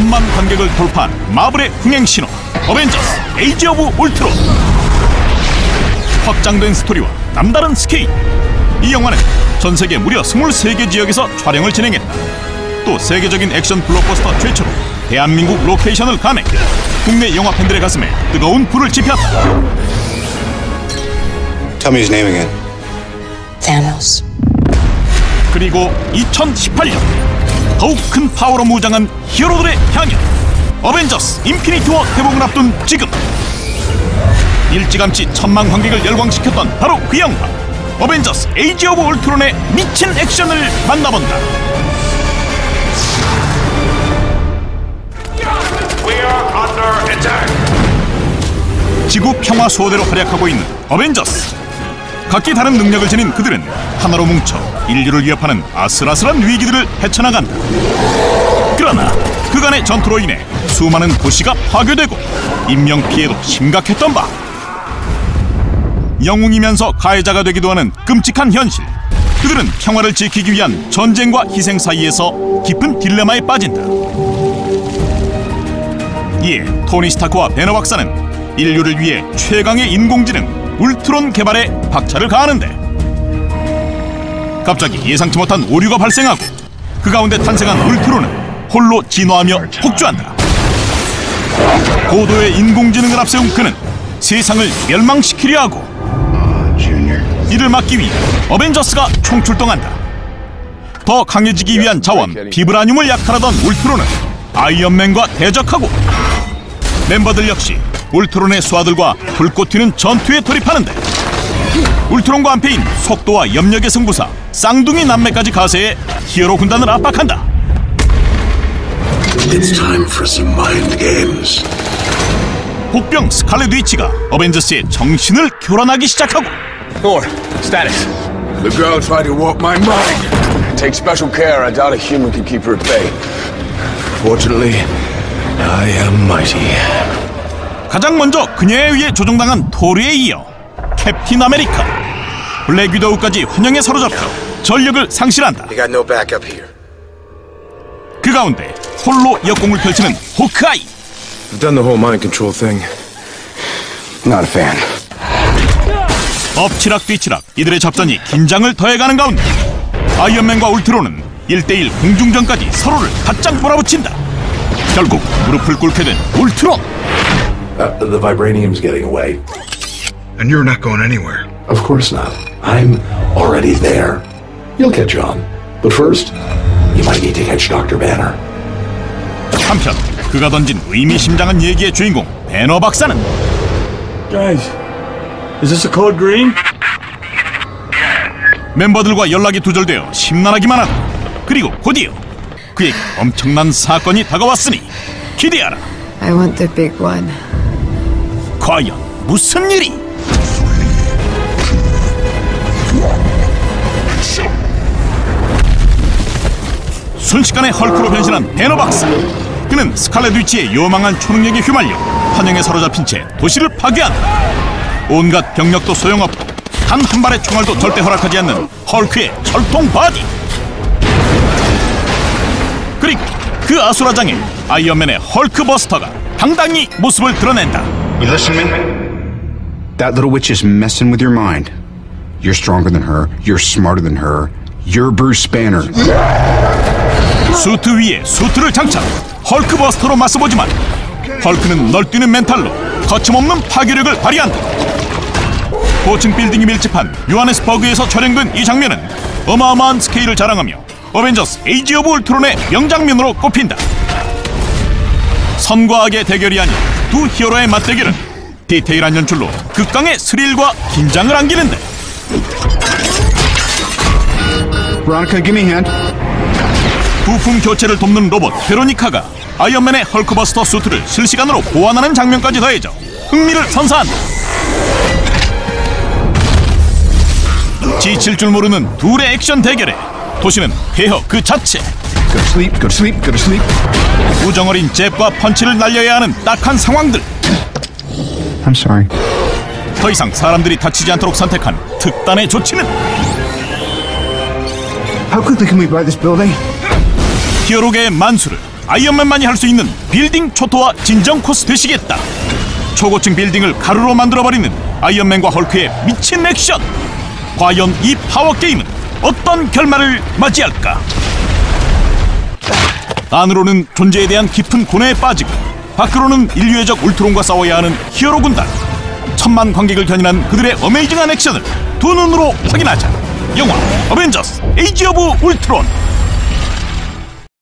천만 관객을 돌파한 마블의 흥행신호 어벤져스 에이지 오브 울트론. 확장된 스토리와 남다른 스케일, 이 영화는 전세계 무려 23개 지역에서 촬영을 진행했다. 또 세계적인 액션 블록버스터 최초로 대한민국 로케이션을 감해 국내 영화 팬들의 가슴에 뜨거운 불을 지폈다. Tell me his name again. Thanos. 그리고 2018년 더욱 큰 파워로 무장한 히어로들의 향연 어벤져스 인피니티 워 개봉을 앞둔 지금, 일찌감치 천만 관객을 열광시켰던 바로 그 영화 어벤져스 에이지 오브 울트론의 미친 액션을 만나본다. 지구 평화 수호대로 활약하고 있는 어벤져스. 각기 다른 능력을 지닌 그들은 하나로 뭉쳐 인류를 위협하는 아슬아슬한 위기들을 헤쳐나간다. 그러나 그간의 전투로 인해 수많은 도시가 파괴되고 인명피해도 심각했던 바, 영웅이면서 가해자가 되기도 하는 끔찍한 현실. 그들은 평화를 지키기 위한 전쟁과 희생 사이에서 깊은 딜레마에 빠진다. 이에 토니 스타크와 배너 박사는 인류를 위해 최강의 인공지능 울트론 개발에 박차를 가하는데, 갑자기 예상치 못한 오류가 발생하고 그 가운데 탄생한 울트론은 홀로 진화하며 폭주한다. 고도의 인공지능을 앞세운 그는 세상을 멸망시키려 하고, 이를 막기 위해 어벤져스가 총출동한다. 더 강해지기 위한 자원 비브라늄을 약탈하던 울트론은 아이언맨과 대적하고, 멤버들 역시 울트론의 수하들과 불꽃 튀는 전투에 돌입하는데, 울트론과 한패인 속도와 염력의 승부사 쌍둥이 남매까지 가세해 히어로 군단을 압박한다. It's time for some mind games. 복병 스칼렛 위치가 어벤져스의 정신을 교란하기 시작하고, Thor, status. The girl tried to warp my mind. Take special care. I doubt a human can keep her at bay. Fortunately, I am mighty. 가장 먼저 그녀에 의해 조종당한 토르에 이어 캡틴 아메리카, 블랙 위도우까지 환영에 사로잡혀 전력을 상실한다. You got no backup here. 그 가운데 홀로 역공을 펼치는 호크아이. I've done the whole mind control thing. Not a fan. 엎치락 뒤치락 이들의 접전이 긴장을 더해가는 가운데 아이언맨과 울트론은 1대1 공중전까지 서로를 바짝 몰아붙인다. 결국 무릎을 꿇게 된 울트론. The vibranium's getting away. And you're not going anywhere. Of course not. I'm already there. You'll catch on. But first, you might need to catch Dr. Banner. 한편 그가 던진 의미심장한 얘기의 주인공 배너 박사는, Guys, is this a code green? 멤버들과 연락이 두절되어 심란하기만 하다. 그리고 곧이어 그에게 엄청난 사건이 다가왔으니 기대하라. I want the big one. 과연 무슨 일이? 순식간에 헐크로 변신한 배너 박사. 그는 스칼렛 위치의 요망한 초능력에 휘말려 환영에 사로잡힌 채 도시를 파괴한다. 온갖 병력도 소용없고 단 한 발의 총알도 절대 허락하지 않는 헐크의 철통 바디. 그리고 그 아수라장에 아이언맨의 헐크버스터가 당당히 모습을 드러낸다. You listen to me? That little witch is messing with your mind. You're stronger than her. You're smarter than her. You're Bruce Banner. 수트 위에 수트를 장착, 헐크버스터로 맞서보지만 헐크는 널뛰는 멘탈로 거침없는 파괴력을 발휘한다. 고층 빌딩이 밀집한 요하네스버그에서 촬영된 이 장면은 어마어마한 스케일을 자랑하며 어벤져스 에이지 오브 울트론의 명장면으로 꼽힌다. 선과 악의 대결이 아닌 두 히어로의 맞대결은 디테일한 연출로 극강의 스릴과 긴장을 안기는데, Veronica, give me a hand. 부품 교체를 돕는 로봇 베로니카가 아이언맨의 헐크버스터 수트를 실시간으로 보완하는 장면까지 더해져 흥미를 선사한다. 지칠 줄 모르는 둘의 액션 대결에 도시는 폐허 그 자체. Go to sleep, go to sleep, go to sleep. 우정어린 잽과 펀치를 날려야 하는 딱한 상황들. I'm sorry. 더 이상 사람들이 다치지 않도록 선택한 특단의 조치는, How quickly can we buy this building? 히어로계의 만수를 아이언맨만이 할 수 있는 빌딩 초토화 진정 코스 되시겠다. 초고층 빌딩을 가루로 만들어버리는 아이언맨과 헐크의 미친 액션. 과연 이 파워게임은 어떤 결말을 맞이할까? 안으로는 존재에 대한 깊은 고뇌에 빠지고 밖으로는 인류의 적 울트론과 싸워야 하는 히어로 군단. 천만 관객을 견인한 그들의 어메이징한 액션을 두 눈으로 확인하자. 영화 어벤져스 에이지 오브 울트론.